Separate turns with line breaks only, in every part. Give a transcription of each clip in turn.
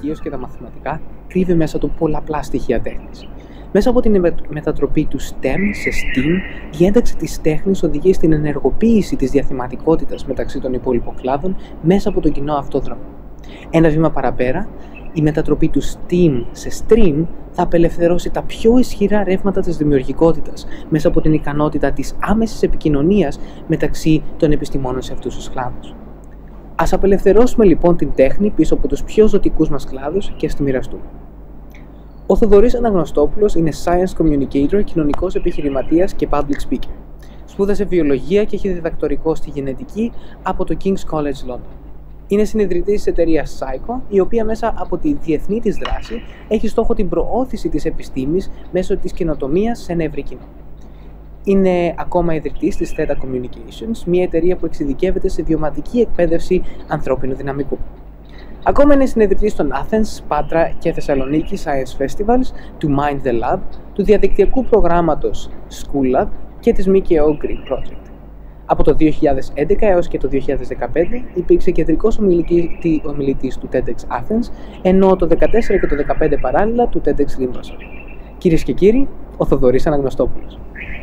ιδίως και τα μαθηματικά, κρύβει μέσα του πολλαπλά στοιχεία τέχνης. Μέσα από την μετατροπή του STEM σε STEAM, η ένταξη της τέχνης οδηγεί στην ενεργοποίηση της διαθεματικότητας μεταξύ των υπόλοιπων κλάδων μέσα από τον κοινό αυτό δρόμο. Ένα βήμα παραπέρα, η μετατροπή του STEAM σε STREAM θα απελευθερώσει τα πιο ισχυρά ρεύματα της δημιουργικότητας μέσα από την ικανότητα της άμεσης επικοινωνίας μεταξύ των επιστημόνων σε αυτούς τους κλάδους. Ας απελευθερώσουμε λοιπόν την τέχνη πίσω από τους πιο ζωτικούς μας κλάδους και ας τη μοιραστούμε. Ο Θοδωρής Αναγνωστόπουλος είναι Science Communicator, κοινωνικός επιχειρηματίας και Public Speaker. Σπούδασε βιολογία και έχει διδακτορικό στη γενετική από το King's College London. Είναι συνειδητής της εταιρείας Psycho, η οποία μέσα από τη διεθνή της δράση έχει στόχο την προώθηση της επιστήμης μέσω της καινοτομίας σε ένα ευρύ κοινό. Είναι ακόμα ιδρυτής της Theta Communications, μια εταιρεία που εξειδικεύεται σε βιωματική εκπαίδευση ανθρώπινου δυναμικού. Ακόμα είναι συνειδητής των Athens, Πάτρα και Θεσσαλονίκη Science Festivals, του Mind the Lab, του διαδικτυακού προγράμματος School Lab και της ΜΚΟ Green Project. Από το 2011 έως και το 2015 υπήρξε κεντρικός ομιλητής του TEDx Athens, ενώ το 2014 και το 2015 παράλληλα του TEDx Limassol. Κυρίες και κύριοι, ο Θοδωρής Αναγνωστόπουλος.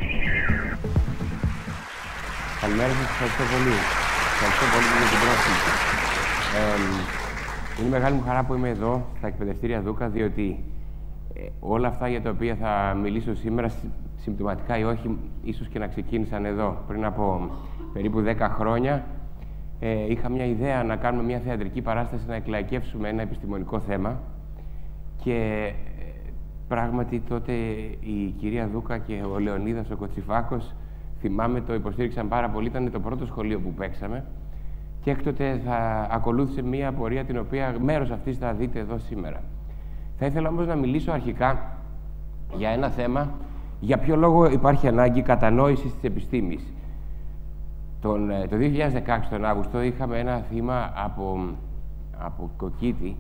Καλημέρα σας, ευχαριστώ πολύ. Ευχαριστώ πολύ για την πρόσκληση. Είναι μεγάλη μου χαρά που είμαι εδώ, στα εκπαιδευτήρια Δούκα, διότι όλα αυτά για τα οποία θα μιλήσω σήμερα, συμπτωματικά ή όχι, ίσως και να ξεκίνησαν εδώ. Πριν από περίπου 10 χρόνια, είχα μια ιδέα να κάνουμε μια θεατρική παράσταση, να εκλαϊκεύσουμε ένα επιστημονικό θέμα. Και πράγματι τότε η κυρία Δούκα και ο Λεωνίδας ο Κοτσιφάκος, θυμάμαι, το υποστήριξαν πάρα πολύ. Ήταν το πρώτο σχολείο που παίξαμε. Και έκτοτε θα ακολούθησε μία πορεία την οποία μέρος αυτής θα δείτε εδώ σήμερα. Θα ήθελα όμως να μιλήσω αρχικά για ένα θέμα, για ποιο λόγο υπάρχει ανάγκη κατανόησης της επιστήμης. Το 2016, τον Αύγουστο, είχαμε ένα θύμα από κοκκίτη,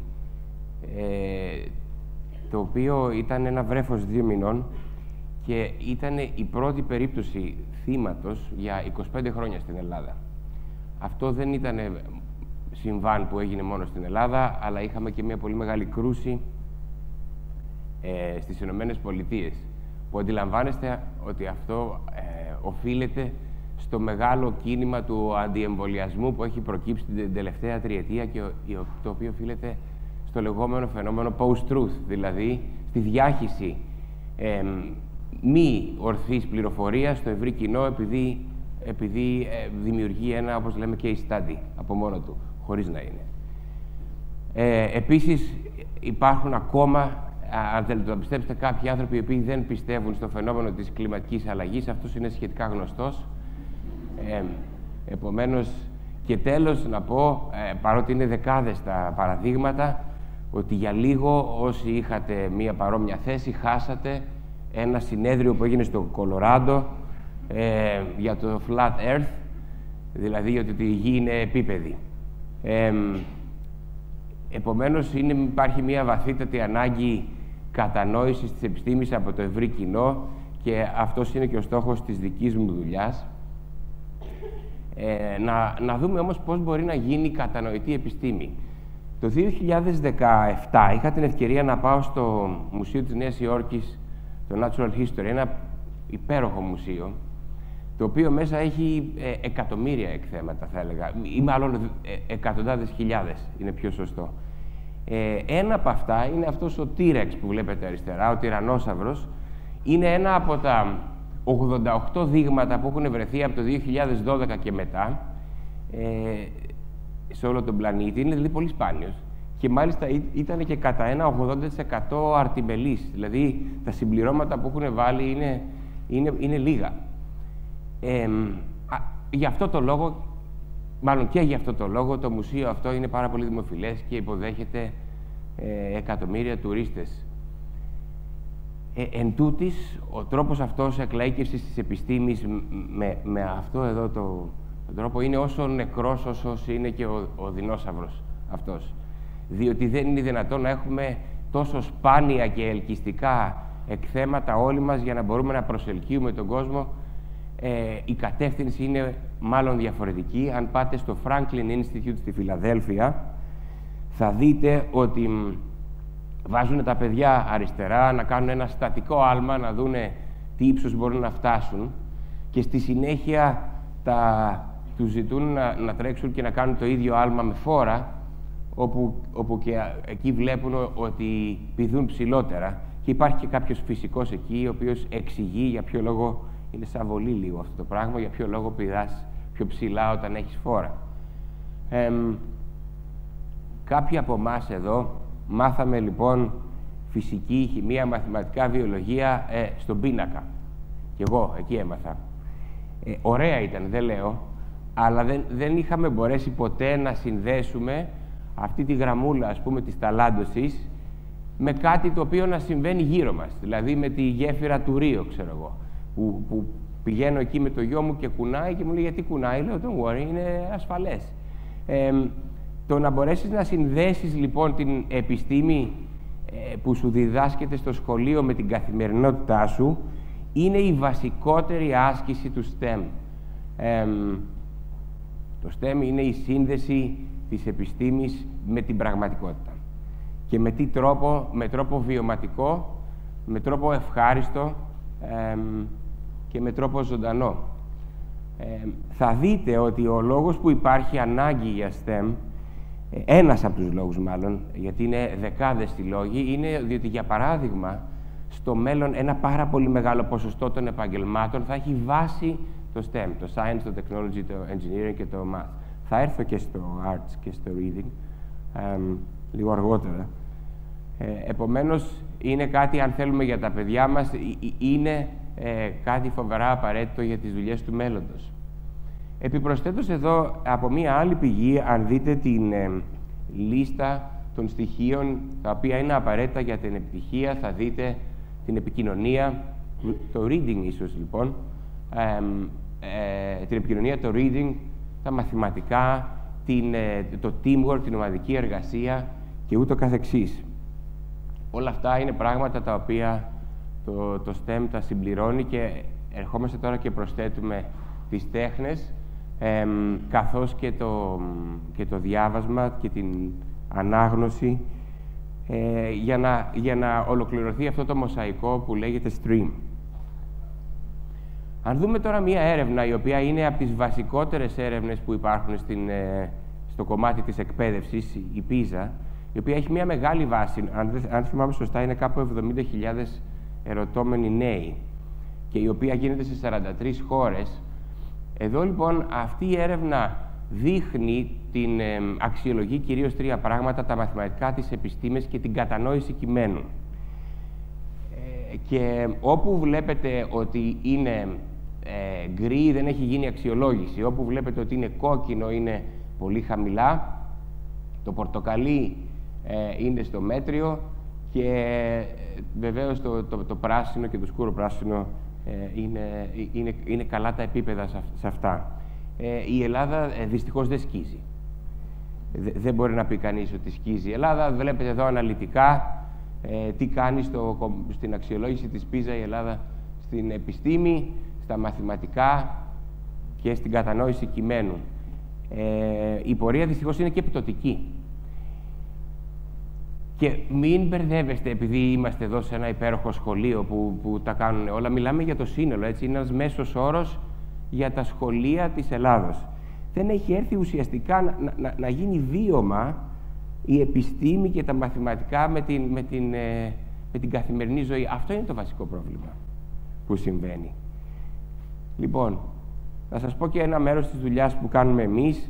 το οποίο ήταν ένα βρέφος 2 μηνών και ήταν η πρώτη περίπτωση θύματος για 25 χρόνια στην Ελλάδα. Αυτό δεν ήταν συμβάν που έγινε μόνο στην Ελλάδα, αλλά είχαμε και μια πολύ μεγάλη κρούση στις Ηνωμένες Πολιτείες, που αντιλαμβάνεστε ότι αυτό οφείλεται στο μεγάλο κίνημα του αντιεμβολιασμού που έχει προκύψει την τελευταία τριετία και το οποίο οφείλεται στο λεγόμενο φαινόμενο post-truth, δηλαδή στη διάχυση μη ορθής πληροφορίας στο ευρύ κοινό, επειδή δημιουργεί ένα, όπως λέμε, case study από μόνο του, χωρίς να είναι. Επίσης, υπάρχουν ακόμα, αν θέλετε να πιστέψετε, κάποιοι άνθρωποι οι οποίοι δεν πιστεύουν στο φαινόμενο της κλιματικής αλλαγής. Αυτός είναι σχετικά γνωστός. Επομένως, και τέλος να πω, παρότι είναι δεκάδες τα παραδείγματα, ότι για λίγο όσοι είχατε μία παρόμοια θέση, χάσατε ένα συνέδριο που έγινε στο Κολοράντο, για το Flat Earth, δηλαδή ότι η Γη είναι επίπεδη. Επομένως, υπάρχει μια βαθύτατη ανάγκη κατανόησης της επιστήμης από το ευρύ κοινό και αυτός είναι και ο στόχος της δικής μου δουλειάς. Να δούμε όμως πώς μπορεί να γίνει κατανοητή επιστήμη. Το 2017 είχα την ευκαιρία να πάω στο Μουσείο της Νέας Υόρκης, το Natural History, ένα υπέροχο μουσείο, το οποίο μέσα έχει εκατομμύρια εκθέματα, θα έλεγα, ή μάλλον εκατοντάδες χιλιάδες, είναι πιο σωστό. Ένα από αυτά είναι αυτός ο T-Rex που βλέπετε αριστερά, ο τυραννόσαυρος. Είναι ένα από τα 88 δείγματα που έχουν βρεθεί από το 2012 και μετά σε όλο τον πλανήτη. Είναι δηλαδή πολύ σπάνιος. Και μάλιστα ήταν και κατά ένα 80% αρτιμελής, δηλαδή τα συμπληρώματα που έχουν βάλει είναι λίγα. Γι' αυτό το λόγο, μάλλον και γι' αυτό το λόγο, το μουσείο αυτό είναι πάρα πολύ δημοφιλές και υποδέχεται εκατομμύρια τουρίστες. Εν τούτης, ο τρόπος αυτός εκλαΐκευσης της επιστήμης με αυτό εδώ τον τρόπο είναι όσο νεκρός όσο είναι και ο δεινόσαυρος αυτός. Διότι δεν είναι δυνατόν να έχουμε τόσο σπάνια και ελκυστικά εκθέματα όλοι μας για να μπορούμε να προσελκύουμε τον κόσμο. Η κατεύθυνση είναι μάλλον διαφορετική. Αν πάτε στο Franklin Institute στη Φιλαδέλφια, θα δείτε ότι βάζουν τα παιδιά αριστερά να κάνουν ένα στατικό άλμα, να δούνε τι ύψος μπορούν να φτάσουν και στη συνέχεια τους ζητούν να τρέξουν και να κάνουν το ίδιο άλμα με φόρα, όπου και εκεί βλέπουν ότι πηδούν ψηλότερα και υπάρχει και κάποιος φυσικός εκεί, ο οποίος εξηγεί για ποιο λόγο είναι σαν βολή λίγο αυτό το πράγμα, για ποιο λόγο πηδάς πιο ψηλά όταν έχεις φόρα. Κάποιοι από εμάς εδώ μάθαμε λοιπόν φυσική, χημεία, μαθηματικά, βιολογία στον πίνακα. Και εγώ εκεί έμαθα. Ωραία ήταν, δεν λέω, αλλά δεν είχαμε μπορέσει ποτέ να συνδέσουμε αυτή τη γραμμούλα, ας πούμε, της ταλάντωσης με κάτι το οποίο να συμβαίνει γύρω μας. Δηλαδή με τη γέφυρα του Ρίο, ξέρω εγώ, που πηγαίνω εκεί με το γιο μου και κουνάει και μου λέει γιατί κουνάει, λέω don't worry, είναι ασφαλές. Το να μπορέσεις να συνδέσεις λοιπόν την επιστήμη που σου διδάσκεται στο σχολείο με την καθημερινότητά σου είναι η βασικότερη άσκηση του STEM. Το STEM είναι η σύνδεση της επιστήμης με την πραγματικότητα. Και με τι τρόπο, με τρόπο βιωματικό, με τρόπο ευχάριστο και με τρόπο ζωντανό. Θα δείτε ότι ο λόγος που υπάρχει ανάγκη για STEM, ένας από τους λόγους μάλλον, γιατί είναι δεκάδες οι λόγοι, είναι διότι για παράδειγμα στο μέλλον ένα πάρα πολύ μεγάλο ποσοστό των επαγγελμάτων θα έχει βάση το STEM, το Science, το Technology, το Engineering και το Math. Θα έρθω και στο Arts και στο Reading λίγο αργότερα. Επομένως, είναι κάτι, αν θέλουμε για τα παιδιά μας, είναι κάτι φοβερά απαραίτητο για τις δουλειές του μέλλοντος. Επιπροσθέτως εδώ, από μία άλλη πηγή, αν δείτε την λίστα των στοιχείων τα οποία είναι απαραίτητα για την επιτυχία, θα δείτε την επικοινωνία, το reading ίσως λοιπόν, την επικοινωνία, το reading, τα μαθηματικά, το teamwork, την ομαδική εργασία και ούτω καθεξής. Όλα αυτά είναι πράγματα τα οποία το STEM τα συμπληρώνει και ερχόμαστε τώρα και προσθέτουμε τις τέχνες, καθώς και το διάβασμα και την ανάγνωση για να ολοκληρωθεί αυτό το μοσαϊκό που λέγεται STREAM. Αν δούμε τώρα μία έρευνα, η οποία είναι από τις βασικότερες έρευνες που υπάρχουν στο κομμάτι της εκπαίδευσης, η PISA, η οποία έχει μία μεγάλη βάση, αν θυμάμαι σωστά, είναι κάπου 70.000 ερωτώμενοι νέοι και η οποία γίνεται σε 43 χώρες. Εδώ λοιπόν αυτή η έρευνα δείχνει αξιολογεί κυρίως τρία πράγματα: τα μαθηματικά, τις επιστήμες και την κατανόηση κειμένων. Και όπου βλέπετε ότι είναι γκρι, δεν έχει γίνει αξιολόγηση. Όπου βλέπετε ότι είναι κόκκινο, είναι πολύ χαμηλά. Το πορτοκαλί είναι στο μέτριο και βεβαίως το πράσινο και το σκούρο πράσινο είναι καλά τα επίπεδα σε αυτά. Η Ελλάδα δυστυχώς δεν σκίζει. Δεν μπορεί να πει κανείς ότι σκίζει η Ελλάδα. Βλέπετε εδώ αναλυτικά τι κάνει στην αξιολόγηση της PISA η Ελλάδα στην επιστήμη, στα μαθηματικά και στην κατανόηση κειμένου. Η πορεία δυστυχώς είναι και πτωτική. Και μην μπερδεύεστε, επειδή είμαστε εδώ σε ένα υπέροχο σχολείο που τα κάνουν όλα. Μιλάμε για το σύνολο, έτσι. Είναι ένας μέσος όρος για τα σχολεία της Ελλάδος. Δεν έχει έρθει ουσιαστικά να γίνει βίωμα η επιστήμη και τα μαθηματικά με την καθημερινή ζωή. Αυτό είναι το βασικό πρόβλημα που συμβαίνει. Λοιπόν, θα σας πω και ένα μέρος της δουλειάς που κάνουμε εμείς.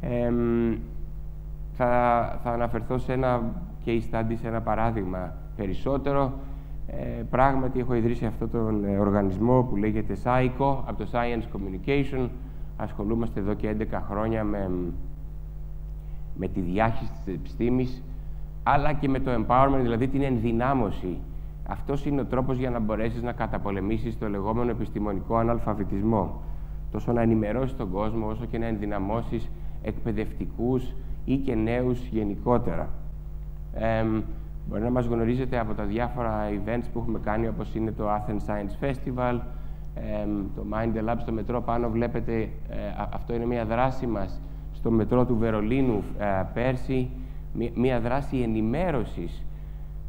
Θα αναφερθώ σε ένα case study, σε ένα παράδειγμα περισσότερο. Πράγματι, έχω ιδρύσει αυτόν τον οργανισμό που λέγεται SAICO, από το Science Communication. Ασχολούμαστε εδώ και 11 χρόνια με τη διάχυση της επιστήμης, αλλά και με το empowerment, δηλαδή την ενδυνάμωση. Αυτός είναι ο τρόπος για να μπορέσεις να καταπολεμήσεις το λεγόμενο επιστημονικό αναλφαβητισμό. Τόσο να ενημερώσεις τον κόσμο, όσο και να ενδυναμώσεις εκπαιδευτικούς ή και νέους γενικότερα. Μπορεί να μας γνωρίζετε από τα διάφορα events που έχουμε κάνει, όπως είναι το Athens Science Festival, το Mind the Lab στο μετρό πάνω. Βλέπετε, αυτό είναι μια δράση μας στο μετρό του Βερολίνου πέρσι, μια δράση ενημέρωσης του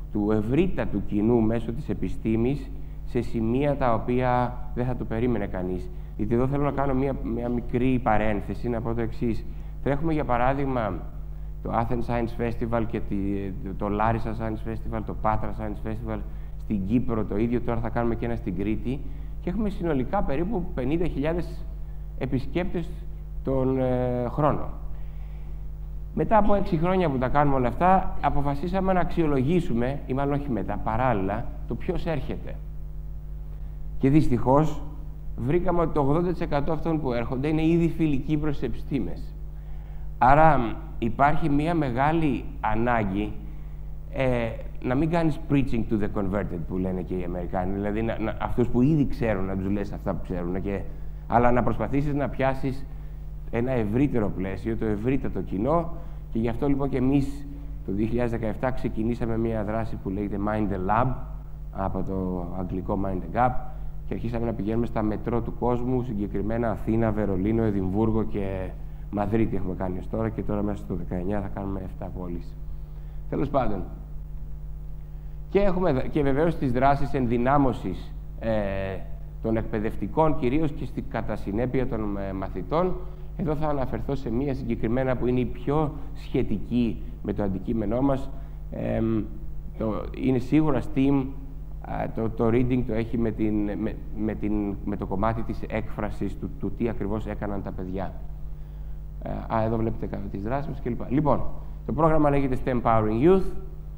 του ευρύτατου κοινού μέσω της επιστήμης σε σημεία τα οποία δεν θα το περίμενε κανείς. Γιατί εδώ θέλω να κάνω μια μικρή παρένθεση, να πω το εξής. Τρέχουμε για παράδειγμα το Athens Science Festival και το Larissa Science Festival, το Patra Science Festival στην Κύπρο, το ίδιο τώρα θα κάνουμε και ένα στην Κρήτη και έχουμε συνολικά περίπου 50.000 επισκέπτες τον χρόνο. Μετά από 6 χρόνια που τα κάνουμε όλα αυτά, αποφασίσαμε να αξιολογήσουμε, ή μάλλον όχι μετά, παράλληλα, το ποιος έρχεται. Και δυστυχώς βρήκαμε ότι το 80% αυτών που έρχονται είναι ήδη φιλικοί προς τις επιστήμες. Άρα υπάρχει μια μεγάλη ανάγκη να μην κάνεις preaching to the converted, που λένε και οι Αμερικάνοι, δηλαδή αυτούς που ήδη ξέρουν να τους λες αυτά που ξέρουν, αλλά να προσπαθήσεις να πιάσεις ένα ευρύτερο πλαίσιο, το ευρύτατο κοινό, και γι' αυτό λοιπόν και εμείς το 2017 ξεκινήσαμε μια δράση που λέγεται Mind the Lab, από το αγγλικό Mind the Gap, και αρχίσαμε να πηγαίνουμε στα μετρό του κόσμου, συγκεκριμένα Αθήνα, Βερολίνο, Εδιμβούργο και Μαδρίτη έχουμε κάνει ως τώρα, και τώρα μέσα στο 19 θα κάνουμε 7 πόλεις. Τέλος πάντων. Και έχουμε και βεβαίως τις δράσεις ενδυνάμωσης των εκπαιδευτικών, κυρίως και στην κατά συνέπεια των μαθητών. Εδώ θα αναφερθώ σε μία συγκεκριμένα που είναι η πιο σχετική με το αντικείμενό μας. Είναι σίγουρα STEAM, το reading το έχει με το κομμάτι της έκφρασης του τι ακριβώς έκαναν τα παιδιά. Εδώ βλέπετε τις δράσεις μας κλπ. Λοιπόν, το πρόγραμμα λέγεται STEM Powering Youth.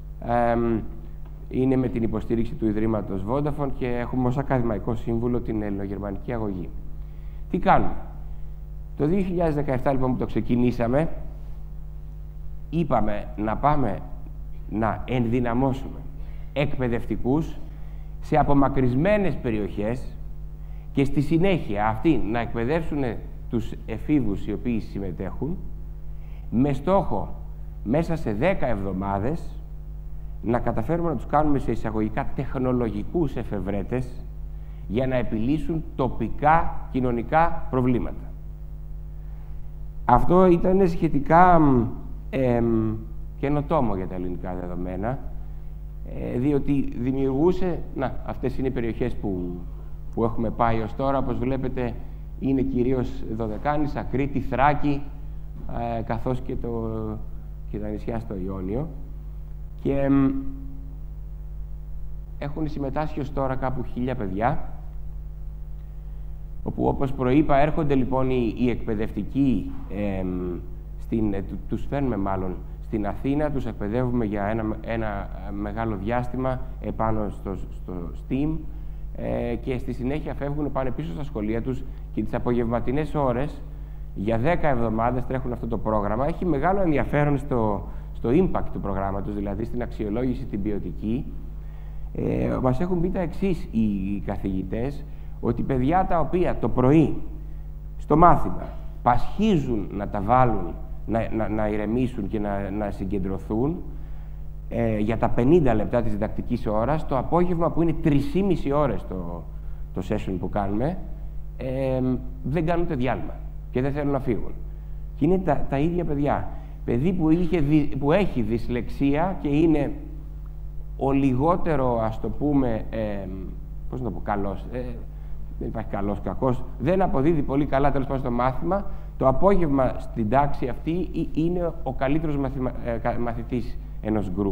Είναι με την υποστήριξη του Ιδρύματος Vodafone και έχουμε ως ακαδημαϊκό σύμβουλο την ελληνογερμανική αγωγή. Τι κάνουμε? Το 2017 λοιπόν που το ξεκινήσαμε, είπαμε να πάμε να ενδυναμώσουμε εκπαιδευτικούς σε απομακρυσμένες περιοχές και στη συνέχεια αυτοί να εκπαιδεύσουν τους εφήβους οι οποίοι συμμετέχουν, με στόχο μέσα σε 10 εβδομάδες να καταφέρουμε να τους κάνουμε σε εισαγωγικά τεχνολογικούς εφευρέτες για να επιλύσουν τοπικά κοινωνικά προβλήματα. Αυτό ήταν σχετικά καινοτόμο για τα ελληνικά δεδομένα, διότι δημιουργούσε... αυτές είναι οι περιοχές που έχουμε πάει ως τώρα. Όπως βλέπετε, είναι κυρίως Δωδεκάνησα, Κρήτη, Θράκη, καθώς και τα νησιά στο Ιόνιο. Και έχουν συμμετάσχει ως τώρα κάπου 1.000 παιδιά, όπου όπως προείπα έρχονται λοιπόν οι εκπαιδευτικοί, τους φέρνουμε μάλλον στην Αθήνα, τους εκπαιδεύουμε για ένα μεγάλο διάστημα επάνω στο STEAM και στη συνέχεια φεύγουν, πάνε πίσω στα σχολεία τους και τις απογευματινές ώρες για 10 εβδομάδες τρέχουν αυτό το πρόγραμμα. Έχει μεγάλο ενδιαφέρον στο impact του προγράμματος, δηλαδή στην αξιολόγηση την ποιοτική. Μας έχουν πει τα εξής οι καθηγητές, ότι παιδιά τα οποία το πρωί στο μάθημα πασχίζουν να τα βάλουν, να ηρεμήσουν και να συγκεντρωθούν για τα 50 λεπτά της διδακτικής ώρας, το απόγευμα που είναι 3,5 ώρες το session που κάνουμε, δεν κάνουν το διάλειμμα και δεν θέλουν να φύγουν. Και είναι τα ίδια παιδιά. Παιδί που έχει δυσλεξία και είναι ο λιγότερο, ας το πούμε, πώς να το πω, καλός, δεν υπάρχει καλός, κακός, δεν αποδίδει πολύ καλά τέλος πάντων στο μάθημα, το απόγευμα στην τάξη αυτή είναι ο καλύτερος μαθητής ενός group.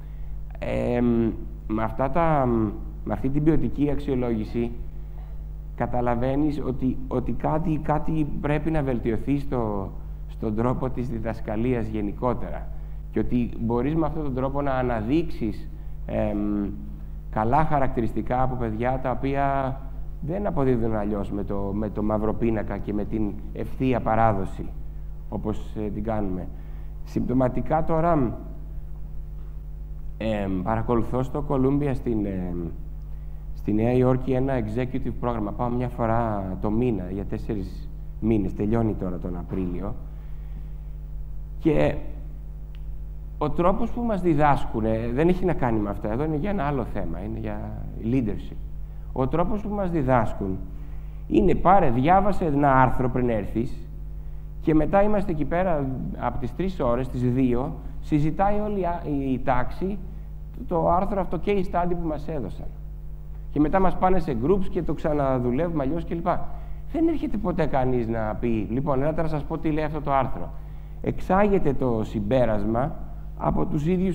Με αυτή την ποιοτική αξιολόγηση καταλαβαίνεις ότι κάτι πρέπει να βελτιωθεί στον τρόπο της διδασκαλίας γενικότερα και ότι μπορείς με αυτόν τον τρόπο να αναδείξεις καλά χαρακτηριστικά από παιδιά τα οποία δεν αποδίδουν αλλιώς με το μαύρο πίνακα και με την ευθεία παράδοση όπως την κάνουμε. Συμπτωματικά τώρα παρακολουθώ στο Κολούμπια στη Νέα Υόρκη ένα executive πρόγραμμα. Πάω μια φορά το μήνα για 4 μήνες, τελειώνει τώρα τον Απρίλιο, και ο τρόπος που μας διδάσκουν δεν έχει να κάνει με αυτά, εδώ είναι για ένα άλλο θέμα, είναι για leadership. Ο τρόπος που μας διδάσκουν είναι διάβασε ένα άρθρο πριν έρθεις και μετά είμαστε εκεί πέρα από τις 3 ώρες, τις 2, συζητάει όλη η τάξη το άρθρο αυτό case study που μας έδωσαν. Και μετά μας πάνε σε groups και το ξαναδουλεύουμε αλλιώς κλπ. Δεν έρχεται ποτέ κανείς να πει, λοιπόν, ελάτε να σας πω τι λέει αυτό το άρθρο. Εξάγεται το συμπέρασμα από τους ίδιους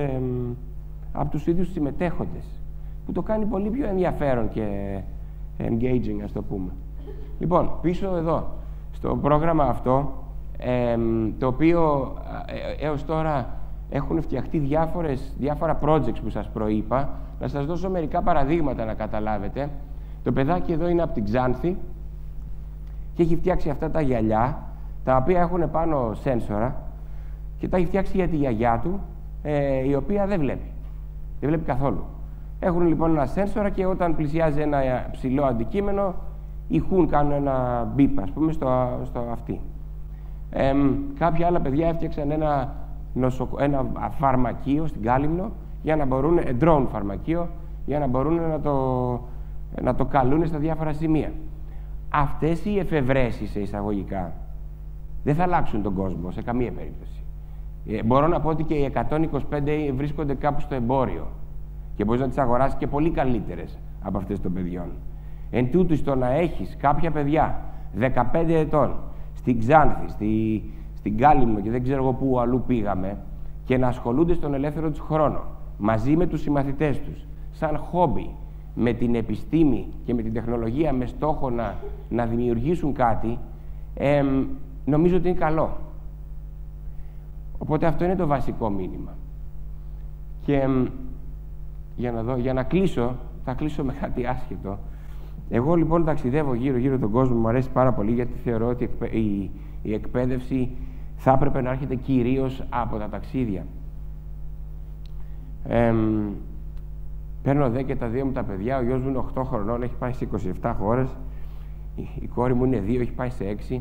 τους συμμετέχοντες, που το κάνει πολύ πιο ενδιαφέρον και engaging, ας το πούμε. Λοιπόν, πίσω εδώ, στο πρόγραμμα αυτό, το οποίο έως τώρα έχουν φτιαχτεί διάφορα projects που σας προείπα, να σας δώσω μερικά παραδείγματα να καταλάβετε. Το παιδάκι εδώ είναι από την Ξάνθη και έχει φτιάξει αυτά τα γυαλιά, τα οποία έχουν πάνω σένσορα, και τα έχει φτιάξει για τη γιαγιά του, η οποία δεν βλέπει. Δεν βλέπει καθόλου. Έχουν λοιπόν ένα σένσορα και όταν πλησιάζει ένα ψηλό αντικείμενο, ηχούν, κάνουν ένα μπιπ, ας πούμε, στο αυτί. Κάποια άλλα παιδιά έφτιαξαν ένα φαρμακείο στην Κάλυμνο, για να μπορούν, drone φαρμακείο, για να μπορούν να το καλούν στα διάφορα σημεία. Αυτές οι εφευρέσεις, σε εισαγωγικά, δεν θα αλλάξουν τον κόσμο σε καμία περίπτωση. Μπορώ να πω ότι και οι 125 βρίσκονται κάπου στο εμπόριο και μπορείς να τις αγοράσεις και πολύ καλύτερες από αυτές των παιδιών. Εν τούτης, το να έχεις κάποια παιδιά 15 ετών στην Ξάνθη, στην Κάλυμνο και δεν ξέρω εγώ πού αλλού πήγαμε, και να ασχολούνται στον ελεύθερο τους χρόνο μαζί με τους συμμαθητές τους, σαν χόμπι, με την επιστήμη και με την τεχνολογία, με στόχο να δημιουργήσουν κάτι, νομίζω ότι είναι καλό. Οπότε αυτό είναι το βασικό μήνυμα. Και για να κλείσω, θα κλείσω με κάτι άσχετο. Εγώ λοιπόν ταξιδεύω γύρω-γύρω τον κόσμο, μου αρέσει πάρα πολύ, γιατί θεωρώ ότι η εκπαίδευση θα έπρεπε να έρχεται κυρίως από τα ταξίδια. Παίρνω δε και τα δύο μου τα παιδιά. Ο γιος μου είναι 8 χρονών, έχει πάει σε 27 χώρες. Η κόρη μου είναι 2, έχει πάει σε 6.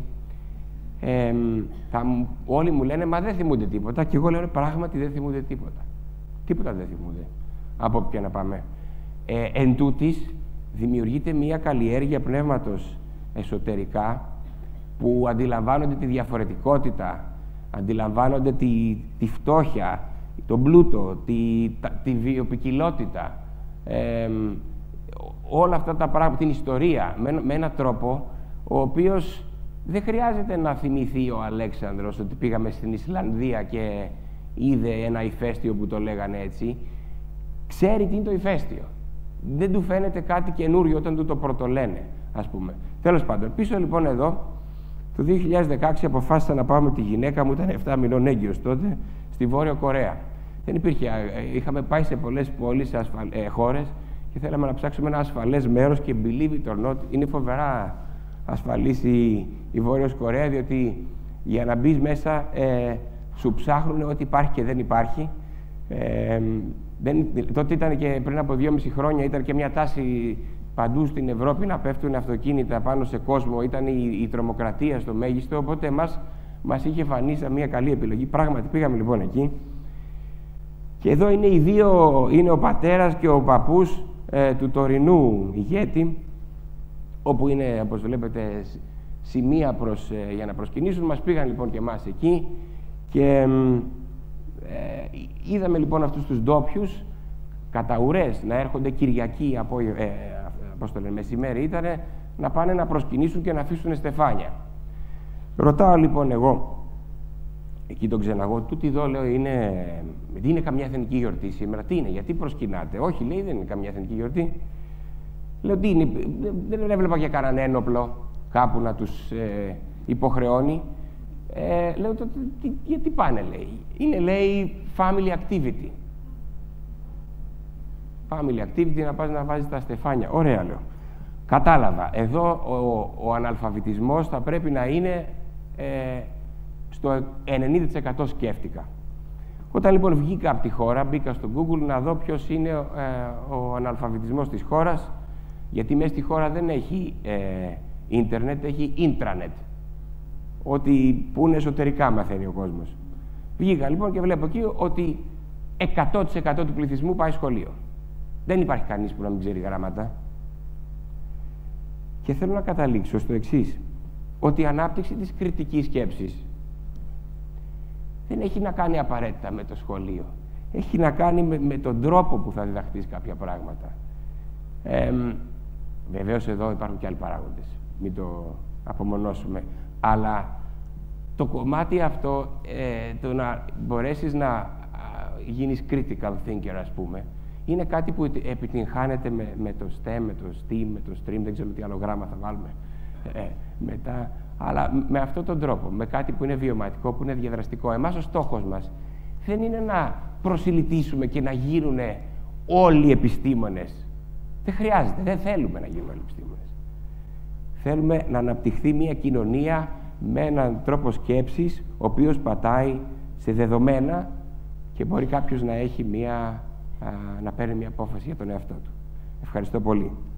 Όλοι μου λένε, μα δεν θυμούνται τίποτα. Και εγώ λέω, πράγματι δεν θυμούνται τίποτα. Τίποτα δεν θυμούνται. Από όπου και να πάμε. Εν τούτης, δημιουργείται μια καλλιέργεια πνεύματος εσωτερικά, που αντιλαμβάνονται τη διαφορετικότητα, αντιλαμβάνονται τη φτώχεια, τον πλούτο, τη βιοποικιλότητα, όλα αυτά τα πράγματα, την ιστορία, με έναν τρόπο ο οποίος δεν χρειάζεται να θυμηθεί ο Αλέξανδρος ότι πήγαμε στην Ισλανδία και είδε ένα ηφαίστειο που το λέγανε έτσι. Ξέρει τι είναι το ηφαίστειο. Δεν του φαίνεται κάτι καινούριο όταν του το πρωτολένε, ας πούμε. Τέλος πάντων, πίσω λοιπόν εδώ, το 2016 αποφάσισα να πάω με τη γυναίκα μου, ήταν 7 μηνών έγκυος τότε, στη Βόρεια Κορέα. Δεν υπήρχε, είχαμε πάει σε πολλές πόλεις, σε χώρες, και θέλαμε να ψάξουμε ένα ασφαλές μέρος, και believe it or not, είναι φοβερά ασφαλής η Βόρειος Κορέα, διότι για να μπεις μέσα σου ψάχνουν ό,τι υπάρχει και δεν υπάρχει. Τότε ήταν και πριν από 2,5 χρόνια, ήταν και μια τάση παντού στην Ευρώπη να πέφτουν αυτοκίνητα πάνω σε κόσμο, ήταν η τρομοκρατία στο μέγιστο, οπότε μας είχε φανεί σαν μια καλή επιλογή. Πράγματι πήγαμε λοιπόν εκεί, και εδώ είναι οι δύο, είναι ο πατέρας και ο παππούς του τωρινού ηγέτη, όπου είναι, όπως βλέπετε, σημεία για να προσκυνήσουν. Μας πήγαν λοιπόν και εμάς εκεί, και είδαμε λοιπόν αυτούς τους ντόπιους κατά ουρές να έρχονται Κυριακή από μεσημέρι ήτανε, να πάνε να προσκυνήσουν και να αφήσουν στεφάνια. Ρωτάω λοιπόν εγώ εκεί τον ξεναγό, τούτη εδώ, λέω, είναι καμιά εθνική γιορτή σήμερα? Τι είναι, γιατί προσκυνάτε? Όχι, λέει, δεν είναι καμιά εθνική γιορτή. Λέω, τι είναι, δεν έβλεπα για κανέναν ένοπλο κάπου να τους υποχρεώνει. Λέω, τότε γιατί πάνε, λέει? Είναι, λέει, family activity. Family activity, να πας να βάζεις τα στεφάνια. Ωραία, λέω. Κατάλαβα. Εδώ ο αναλφαβητισμός θα πρέπει να είναι στο 90% σκέφτηκα. Όταν λοιπόν βγήκα από τη χώρα, μπήκα στο Google να δω ποιος είναι ο αναλφαβητισμός της χώρας, γιατί μέσα στη χώρα δεν έχει ίντερνετ, έχει intranet. Ότι που είναι εσωτερικά μαθαίνει ο κόσμος. Βγήκα λοιπόν και βλέπω εκεί ότι 100% του πληθυσμού πάει σχολείο. Δεν υπάρχει κανείς που να μην ξέρει γράμματα. Και θέλω να καταλήξω στο εξής, ότι η ανάπτυξη της κριτικής σκέψης δεν έχει να κάνει απαραίτητα με το σχολείο. έχει να κάνει με τον τρόπο που θα διδαχθείς κάποια πράγματα. Βεβαίως εδώ υπάρχουν και άλλοι παράγοντες, μην το απομονώσουμε, αλλά το κομμάτι αυτό, το να μπορέσεις να γίνεις critical thinker, ας πούμε, είναι κάτι που επιτυγχάνεται με το STEM, με το STEAM, με το STREAM, δεν ξέρω τι άλλο γράμμα θα βάλουμε μετά, αλλά με αυτόν τον τρόπο, με κάτι που είναι βιωματικό, που είναι διαδραστικό. Εμάς ο στόχος μας δεν είναι να προσιλητήσουμε και να γίνουν όλοι οι επιστήμονες. Δεν χρειάζεται, δεν θέλουμε να γίνουν όλοι επιστήμονες. Θέλουμε να αναπτυχθεί μια κοινωνία με έναν τρόπο σκέψης, ο οποίος πατάει σε δεδομένα και μπορεί κάποιος να έχει να παίρνει μια απόφαση για τον εαυτό του. Ευχαριστώ πολύ.